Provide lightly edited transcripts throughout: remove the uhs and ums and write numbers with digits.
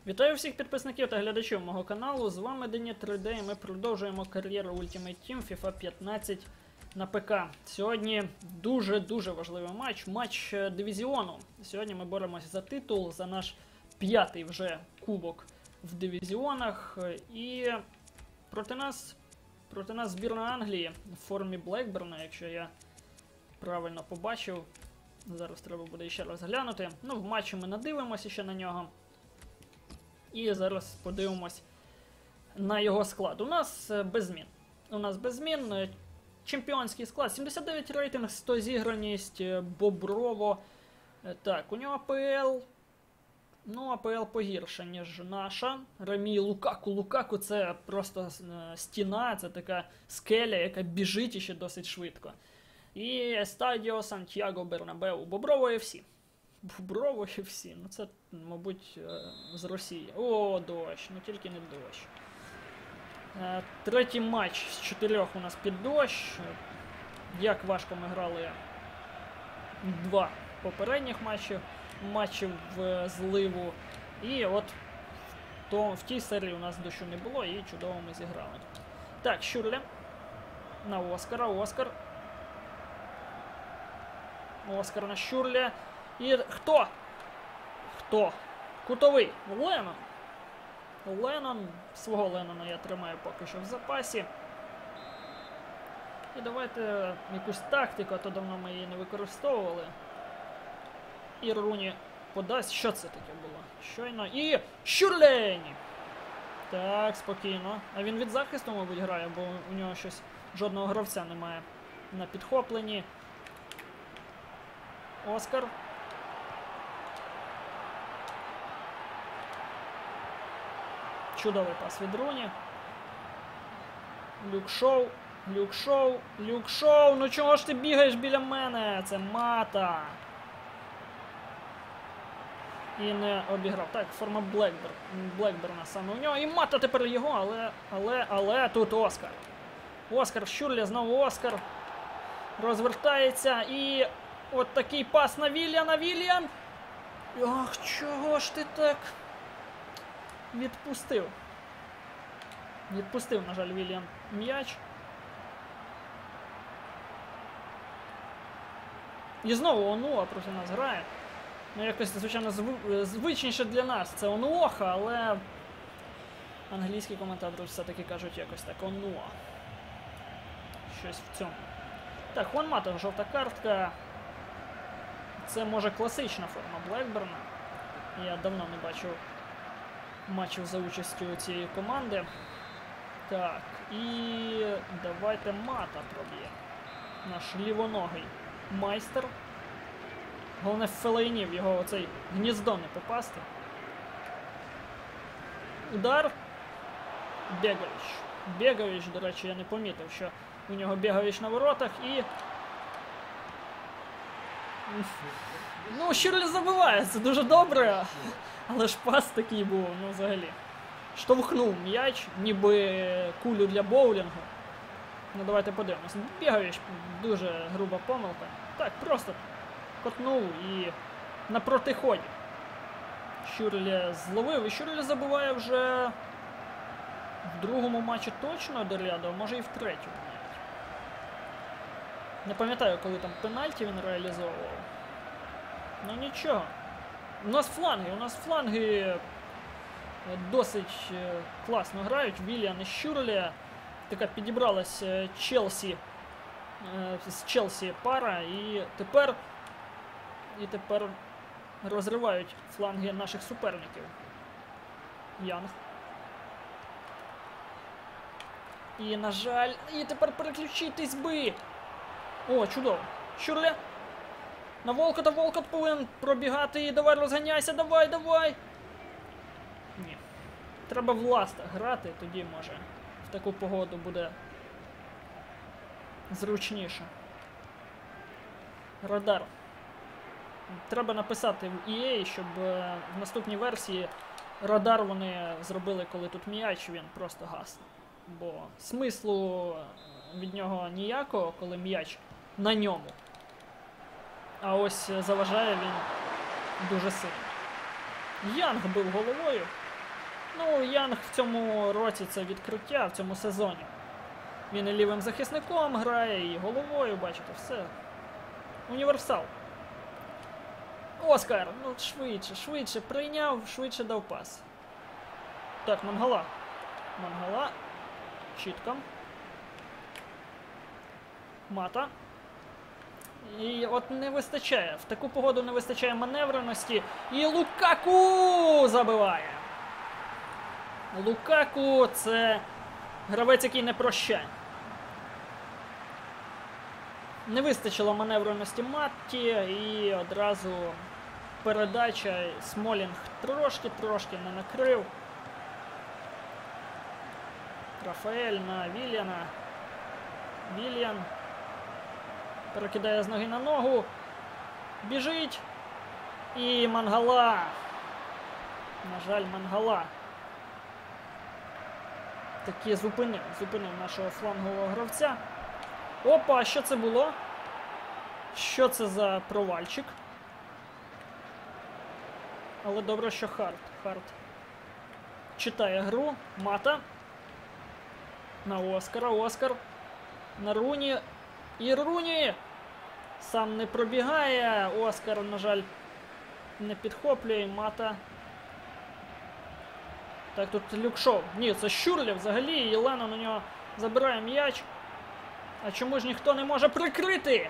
Вітаю всіх підписників та глядачів мого каналу. З вами Деніт 3D і ми продовжуємо кар'єру Ultimate Team FIFA 15 на ПК. Сьогодні дуже важливий матч дивізіону. Сьогодні ми боремося за титул, за наш 5-й вже кубок в дивізіонах. І проти нас збірна Англії в формі Блекберна, якщо я правильно побачив. Зараз треба буде ще раз глянути. Ну, в матчі ми надивимося ще на нього. І зараз подивимось на його склад. У нас без змін. Чемпіонський склад. 79 рейтинг, 100 зіграність, Боброво. Так, у нього АПЛ. Ну, АПЛ погірше, ніж наша. Рамі Лукаку. Лукаку це просто стіна, це така скеля, яка біжить іще досить швидко. І Стадіо Сантьяго Бернабеу. Боброво FC. Боброво FC, ну це, мабуть, з Росії. О, дощ, ну тільки не дощ. Третій матч з 4 у нас під дощ. Як важко ми грали 2 попередніх матчів в зливу. І от в тій серії у нас дощу не було і чудово ми зіграли. Так, Шюрле на Оскара. Оскар на Шюрле. І хто? Кутовий. Леннон. Свого Леннона я тримаю поки що в запасі. І давайте якусь тактику, а то давно ми її не використовували. І Руні подасть. Що це таке було? Щойно. І Шюрлені! Так, спокійно. А він від захисту, мабуть, грає, бо у нього щось жодного гравця немає на підхопленні. Оскар. Чудовий пас від Руні. Люк Шоу. Ну чого ж ти бігаєш біля мене? Це Мата. І не обіграв. Так, форма Блекберна саме у нього. І Мата тепер його, але тут Оскар. Оскар Шюрле, знову Оскар. Розвертається і от такий пас на Вільян. Ах, чого ж ти так? Відпустив, на жаль, Вільян м'яч. І знову Онуа проти нас грає. Ну, якось, звичайно, звичніше для нас це Онуоха, але англійські коментатори все-таки кажуть якось так Онуа. Щось в цьому. Так, Хуан Мата, жовта картка. Це, може, класична форма Блекберна. Я давно не бачив матчів за участю цієї команди. Так, і давайте Мата проб'є. Наш лівоногий майстер. Головне, Фелейні в його оцей гніздо не попасти. Удар. Бегович, до речі, я не помітив, що у нього Бегович на воротах і... Ну, Шюрле забиває, це дуже добре, але ж пас такий був, ну взагалі. Штовхнув м'яч, ніби кулю для боулінгу. Ну давайте подивимось. Бегович, дуже груба помилка. Так, просто котнув і на протиході. Шюрле зловив, і Шюрле забиває вже в другому матчі точно до ряду, а може і в третьому навіть. Не пам'ятаю, коли там пенальті він реалізовував. Ну нічого. У нас фланги досить класно грають. Вільян і Шюрле. Така підібралась з Челсі пара. І тепер розривають фланги наших суперників. Янг. І, на жаль, і тепер переключитись би. О, чудово. Шюрле. На Волкота, Волкот повинен пробігати і давай розганяйся, давай. Ні. Треба в ластах грати, тоді може в таку погоду буде зручніше. Радар. Треба написати в EA, щоб в наступній версії радар вони зробили, коли тут м'яч, він просто гасне. Бо смислу від нього ніякого, коли м'яч на ньому. А ось заважає він дуже сильно. Янг бив головою. Ну, Янг в цьому році це відкриття, в цьому сезоні. Він і лівим захисником грає, і головою, бачите, все. Універсал. Оскар, ну швидше прийняв, швидше дав пас. Так, Мангала. Мангала. Чітко. Мата. І от не вистачає. В таку погоду не вистачає маневреності. І Лукаку забиває. Лукаку – це гравець, який не прощає. Не вистачило маневреності Матті і одразу передача. Смолінг трошки не накрив. Рафаель на Вільяна. Вільян перекидає з ноги на ногу. Біжить. І Мангала. На жаль, Мангала таки зупинив нашого флангового гравця. Опа, що це було? Що це за провальчик? Але добре, що Харт читає гру. Мата. На Оскара. Оскар. На Руні. І Руні сам не пробігає. Оскар, на жаль, не підхоплює. Мата. Так, тут Люкшоу. Ні, це Щурлі взагалі. І Леннон на нього забирає м'яч. А чому ж ніхто не може прикрити?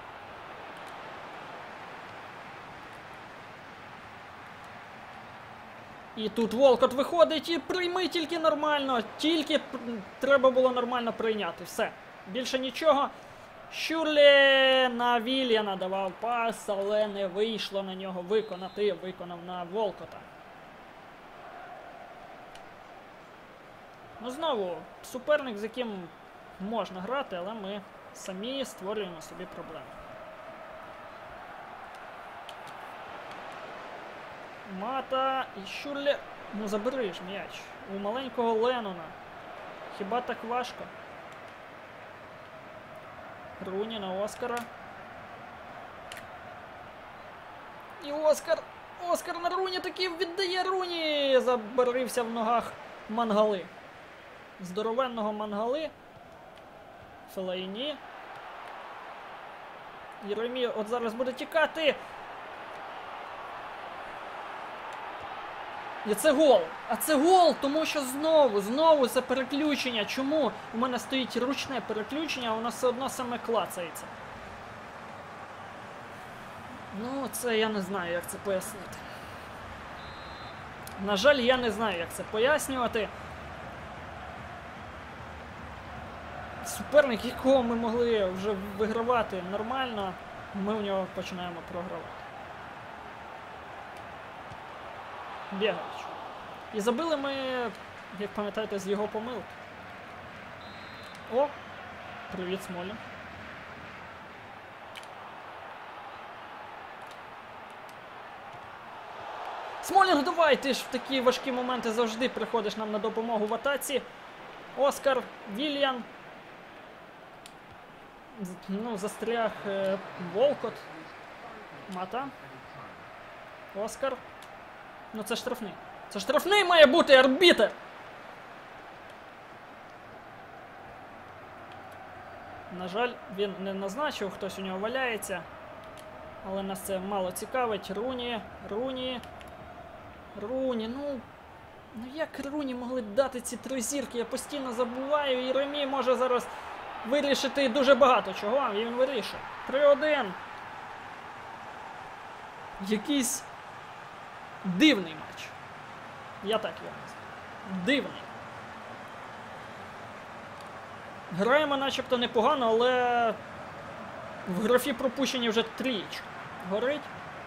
І тут Волкот виходить і прийми тільки нормально. Тільки треба було нормально прийняти. Все. Більше нічого. Щурлі на Вільяна давав пас, але не вийшло на нього виконати. Виконав на Волкота. Ну знову, суперник, з яким можна грати, але ми самі створюємо собі проблеми. Мата і Щурлі. Ну забери ж м'яч. У маленького Леннона. Хіба так важко? Руні на Оскара. І Оскар. Оскар на Руні таки віддає Руні. Забарився в ногах Мангали. Здоровенного Мангали. Фелайні. Єремі от зараз буде тікати. І це гол. А це гол, тому що знову це переключення. Чому у мене стоїть ручне переключення, а воно все одно саме клацається? Ну, це я не знаю, як це пояснити. На жаль, я не знаю, як це пояснювати. Суперник, якого ми могли вже вигравати нормально, ми в нього починаємо програвати. Бєгач. І забили ми, як пам'ятаєте, з його помилки. О! Привіт, Смолі. Смолінг, давай! Ти ж в такі важкі моменти завжди приходиш нам на допомогу в атаці. Оскар, Вільян. Ну, застряг Волкот. Мата. Оскар. Ну це штрафний. Це штрафний має бути, арбітер! На жаль, він не назначив, хтось у нього валяється. Але нас це мало цікавить. Руні, ну як Руні могли дати ці 3 зірки? Я постійно забуваю, і Ремі може зараз вирішити дуже багато чого, і він вирішує. 3-1. Якийсь дивний матч. Я так його назву. Дивний. Граємо начебто непогано, але в графі пропущені вже 3. Горить.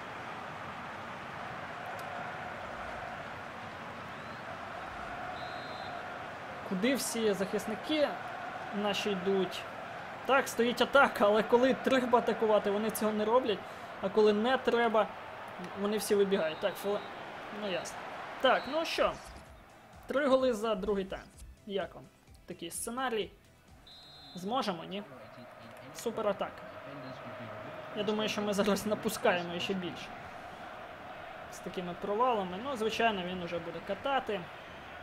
Куди всі захисники наші йдуть? Так, стоїть атака, але коли треба атакувати, вони цього не роблять. А коли не треба, вони всі вибігають. Так, ну ясно. Так, ну що? 3 голи за другий тайм. Як вам такий сценарій? Зможемо, ні? Супер атака. Я думаю, що ми зараз напускаємо ще більше. З такими провалами. Ну, звичайно, він уже буде катати.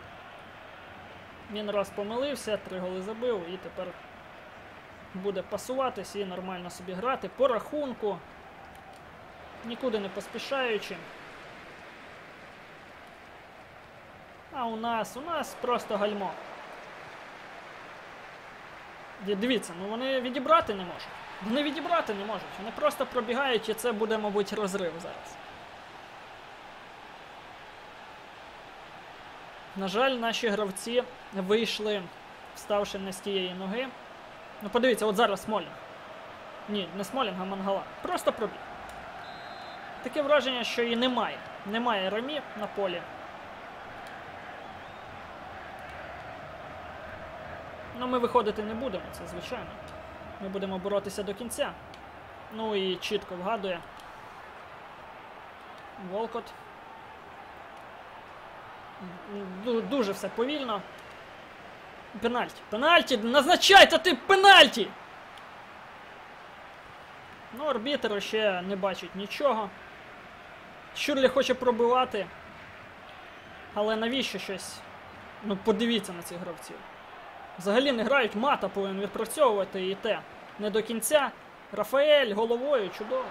Він раз помилився, 3 голи забив і тепер буде пасуватись і нормально собі грати по рахунку, нікуди не поспішаючи. А у нас просто гальмо. Дивіться, ну вони відібрати не можуть. Вони відібрати не можуть. Вони просто пробігають і це буде, мабуть, розрив зараз. На жаль, наші гравці вийшли, вставши не з тієї ноги. Ну подивіться, от зараз Смолінг. Ні, не Смолінг, а Мангала. Просто пробіг. Таке враження, що і немає. Немає Рамі на полі. Ну ми виходити не будемо, це звичайно. Ми будемо боротися до кінця. Ну і чітко вгадує Волкот. Дуже все повільно. Пенальті. Пенальті! Назначайте ти пенальті! Ну, арбітр ще не бачить нічого. Щурлі хоче пробивати. Але навіщо щось? Ну, подивіться на цих гравців. Взагалі не грають, Мата повинен відпрацьовувати і те. Не до кінця. Рафаель головою, чудово.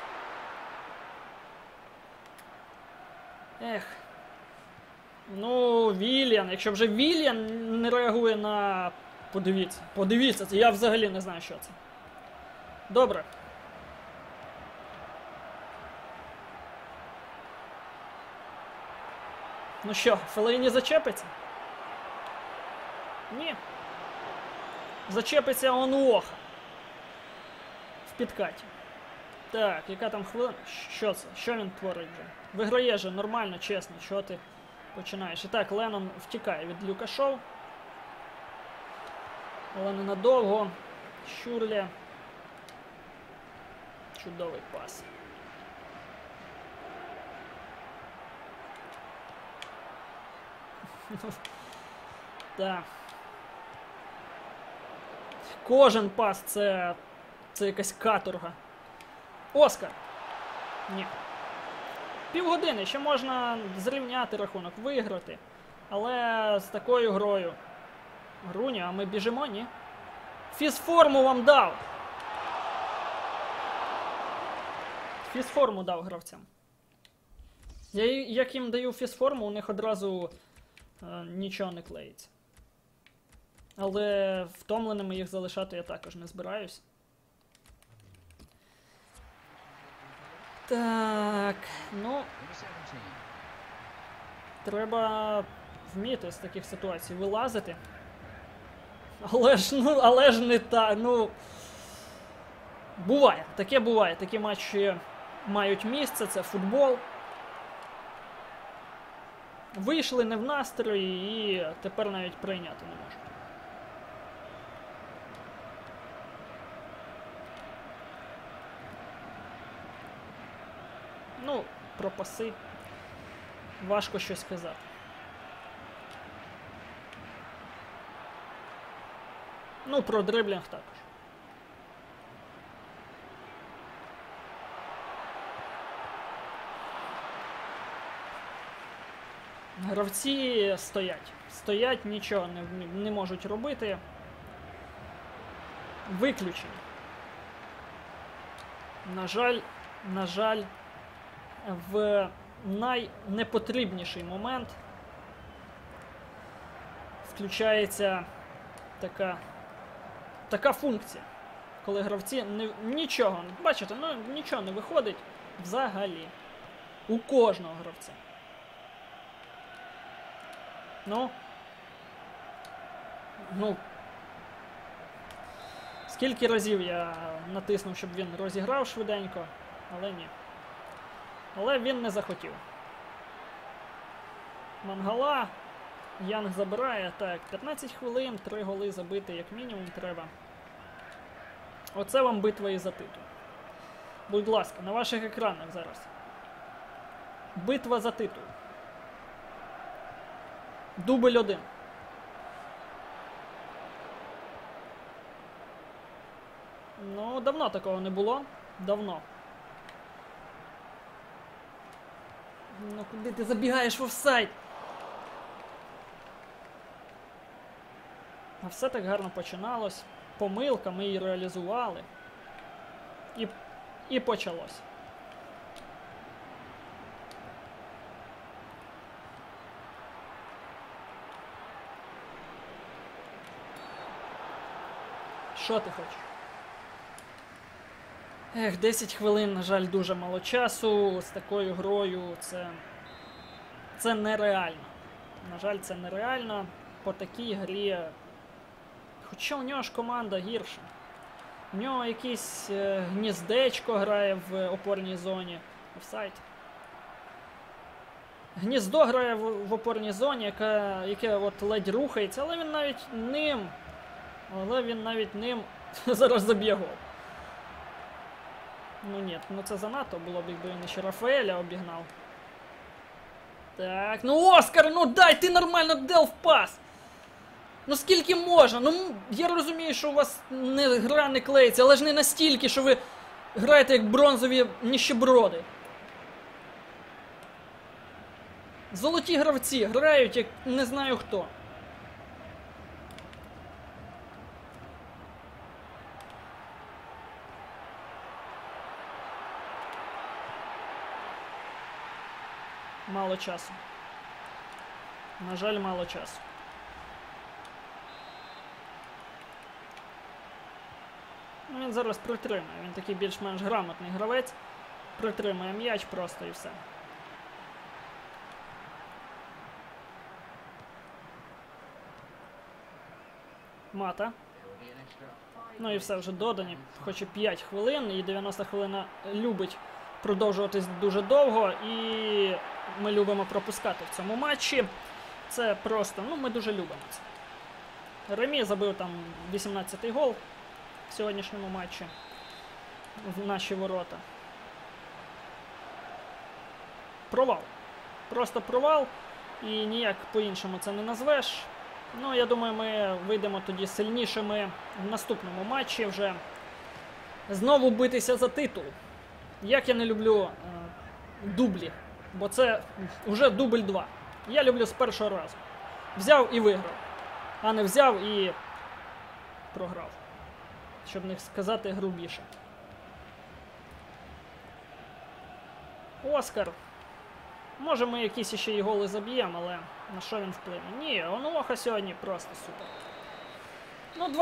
Ех. Ну, Вільян. Якщо вже Вільян не реагує на... Подивіться. Подивіться. Я взагалі не знаю, що це. Добре. Ну що, Фелейні зачепиться? Ні. Зачепиться Онуоха. В підкаті. Так, яка там хвилина? Що це? Що він творить вже? Виграє же, нормально, чесно. Що ти починаєш? І так, Леннон втікає від Люка Шоу. Але ненадовго. Щурлі. Чудовий пас. Так. Кожен пас це якась каторга. Оскар. Ні. Півгодини ще можна зрівняти рахунок, виграти. Але з такою грою. Груня, а ми біжимо, ні? Фізформу вам дав. Фізформу дав гравцям. Як їм даю фізформу, у них одразу нічого не клеїться. Але втомленими їх залишати я також не збираюсь. Так, ну... Треба вміти з таких ситуацій вилазити. Але ж не так, ну... Буває, таке буває. Такі матчі мають місце, це футбол. Вийшли не в настрої і тепер навіть прийняти не можуть. Ну, про паси важко щось сказати. Ну, про дриблінг також. Гравці стоять. Стоять, нічого не можуть робити. Виключення. На жаль, в найнепотрібніший момент включається така функція, коли гравці нічого, бачите, ну нічого не виходить взагалі. У кожного гравця. Ну, скільки разів я натиснув, щоб він розіграв швиденько, але ні. Але він не захотів. Мангала, Янг забирає, так, 15 хвилин, 3 голи забити як мінімум треба. Оце вам битва і за титул. Будь ласка, на ваших екранах зараз. Битва за титул. Дубль 1. Ну, давно такого не було. Давно. Ну, куди ти забігаєш в офсайд? А все так гарно починалось. Помилка, ми її реалізували. І почалось. Що ти хочеш? Ех, 10 хвилин, на жаль, дуже мало часу. З такою грою це нереально. На жаль, це нереально. По такій грі. Хоча у нього ж команда гірша. У нього якийсь гніздечко грає в опорній зоні. Офсайд. Гніздо грає в опорній зоні, яке от ледь рухається, але він навіть ним зараз заб'є гол. Ну ні, ну це занадто було б, якби він ще Рафаеля обігнав. Так, ну Оскар, ну дай, ти нормально дел в пас! Ну скільки можна? Ну я розумію, що у вас гра не клеїться, але ж не настільки, що ви граєте як бронзові ніщеброди. Золоті гравці грають як не знаю хто. Мало часу. На жаль, мало часу. Ну, він зараз притримає. Він такий більш-менш грамотний гравець. Притримує м'яч просто і все. Мата. Ну і все вже додані. Хоче 5 хвилин і 90 хвилин любить продовжуватись дуже довго. І ми любимо пропускати в цьому матчі. Це просто, ну ми дуже любимо це. Ремі забив там 18-й гол в сьогоднішньому матчі в наші ворота. Провал. Просто провал. І ніяк по-іншому це не назвеш. Ну, я думаю, ми вийдемо тоді сильнішими в наступному матчі вже. Знову битися за титул. Як я не люблю дублі. Бо це вже дубль 2. Я люблю з першого разу. Взяв і виграв. А не взяв і програв. Щоб не сказати грубіше. Оскар. Може ми якісь ще й голи заб'ємо, але на що він вплине? Ні, Онуоха сьогодні просто супер. Ну,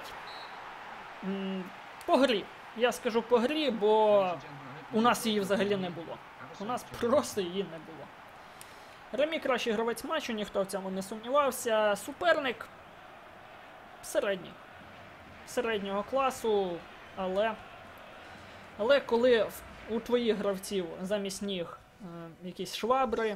2-5. По грі. Я скажу по грі, бо у нас її взагалі не було. У нас просто її не було. Ремі кращий гравець матчу, ніхто в цьому не сумнівався. Суперник середній. Середнього класу, але коли у твоїх гравців замість ніг якісь швабри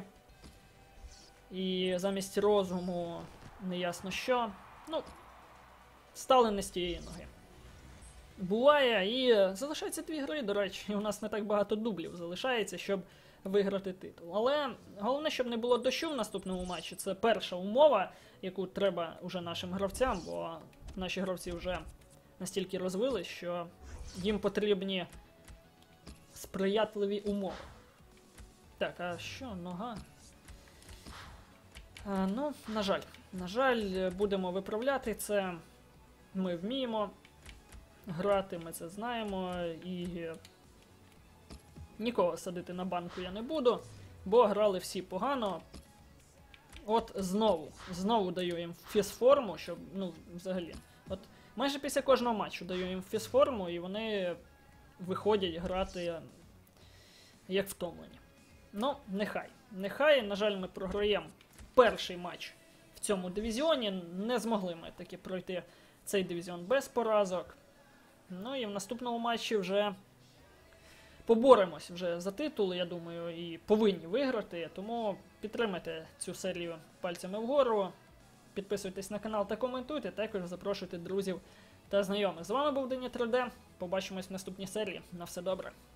і замість розуму неясно що, ну, стали не з тієї ноги. Буває, і залишається 2 гри, до речі, і у нас не так багато дублів залишається, щоб виграти титул. Але головне, щоб не було дощу в наступному матчі. Це перша умова, яку треба уже нашим гравцям, бо наші гравці вже настільки розвились, що їм потрібні сприятливі умови. Так, а що? Нога? Ну, на жаль, будемо виправляти це. Ми вміємо грати, ми це знаємо, і нікого садити на банку я не буду, бо грали всі погано. От знову даю їм фізформу, щоб, ну, взагалі. От майже після кожного матчу даю їм фізформу, і вони виходять грати як втомлені. Ну, нехай. Нехай, на жаль, ми програємо перший матч в цьому дивізіоні. Не змогли ми таки пройти цей дивізіон без поразок. Ну і в наступному матчі вже поборемось вже за титул, я думаю, і повинні виграти. Тому підтримайте цю серію пальцями вгору, підписуйтесь на канал та коментуйте, також запрошуйте друзів та знайомих. З вами був Деня 3D, побачимось в наступній серії. На все добре.